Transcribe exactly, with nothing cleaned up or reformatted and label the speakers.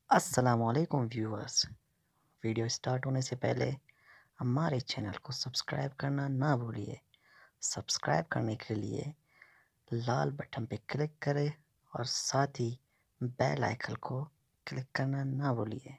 Speaker 1: अस्सलामुअलैकुम viewers. Video start होने से पहले हमारे चैनल को सब्सक्राइब करना ना भूलिए। सब्सक्राइब करने के लिए लाल बटन पे क्लिक करें और साथ ही बेल आइकन को क्लिक करना ना भूलिए।